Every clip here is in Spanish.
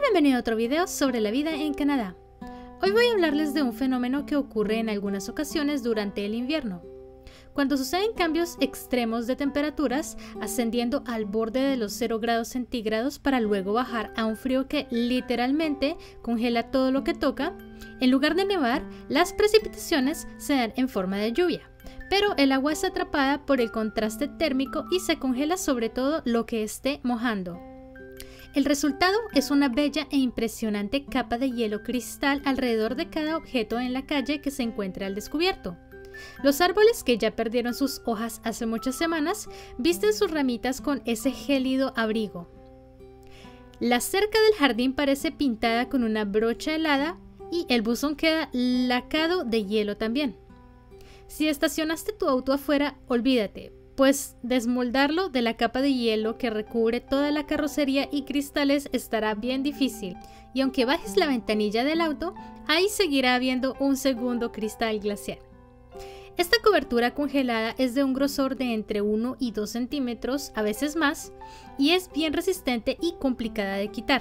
bienvenido a otro video sobre la vida en Canadá. Hoy voy a hablarles de un fenómeno que ocurre en algunas ocasiones durante el invierno. Cuando suceden cambios extremos de temperaturas, ascendiendo al borde de los 0 grados centígrados para luego bajar a un frío que literalmente congela todo lo que toca, en lugar de nevar, las precipitaciones se dan en forma de lluvia. Pero el agua es atrapada por el contraste térmico y se congela sobre todo lo que esté mojando. El resultado es una bella e impresionante capa de hielo cristal alrededor de cada objeto en la calle que se encuentre al descubierto. Los árboles que ya perdieron sus hojas hace muchas semanas visten sus ramitas con ese gélido abrigo. La cerca del jardín parece pintada con una brocha helada y el buzón queda lacado de hielo también. Si estacionaste tu auto afuera, olvídate, pues desmoldarlo de la capa de hielo que recubre toda la carrocería y cristales estará bien difícil, y aunque bajes la ventanilla del auto, ahí seguirá habiendo un segundo cristal glacial. Esta cobertura congelada es de un grosor de entre 1 y 2 centímetros, a veces más, y es bien resistente y complicada de quitar.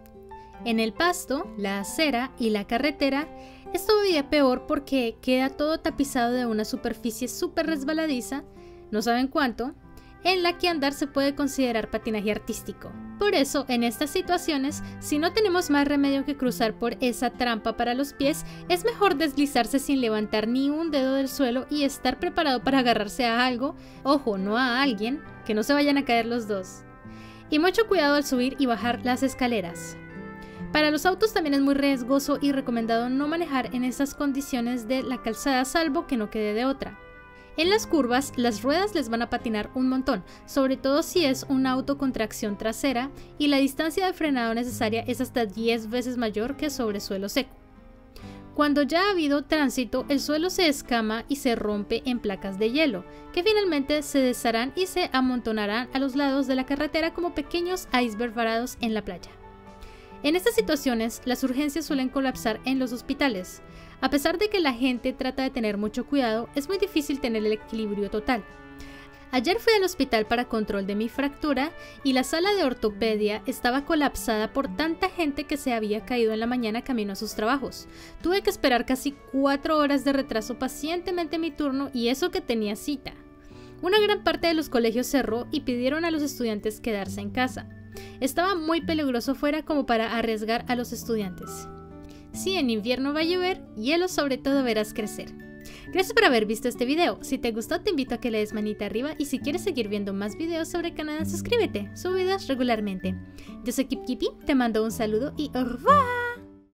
En el pasto, la acera y la carretera es todavía peor porque queda todo tapizado de una superficie súper resbaladiza, no saben cuánto, en la que andar se puede considerar patinaje artístico. Por eso, en estas situaciones, si no tenemos más remedio que cruzar por esa trampa para los pies, es mejor deslizarse sin levantar ni un dedo del suelo y estar preparado para agarrarse a algo, ojo, no a alguien, que no se vayan a caer los dos. Y mucho cuidado al subir y bajar las escaleras. Para los autos también es muy riesgoso y recomendado no manejar en esas condiciones de la calzada salvo que no quede de otra. En las curvas, las ruedas les van a patinar un montón, sobre todo si es un auto con tracción trasera y la distancia de frenado necesaria es hasta 10 veces mayor que sobre suelo seco. Cuando ya ha habido tránsito, el suelo se escama y se rompe en placas de hielo, que finalmente se desharán y se amontonarán a los lados de la carretera como pequeños icebergs varados en la playa. En estas situaciones, las urgencias suelen colapsar en los hospitales. A pesar de que la gente trata de tener mucho cuidado, es muy difícil tener el equilibrio total. Ayer fui al hospital para control de mi fractura y la sala de ortopedia estaba colapsada por tanta gente que se había caído en la mañana camino a sus trabajos. Tuve que esperar casi 4 horas de retraso pacientemente mi turno y eso que tenía cita. Una gran parte de los colegios cerró y pidieron a los estudiantes quedarse en casa. Estaba muy peligroso fuera como para arriesgar a los estudiantes. Si en invierno va a llover, hielo sobre todo verás crecer. Gracias por haber visto este video. Si te gustó te invito a que le des manita arriba y si quieres seguir viendo más videos sobre Canadá suscríbete, subo videos regularmente. Yo soy Kip Kipi, te mando un saludo y au revoir.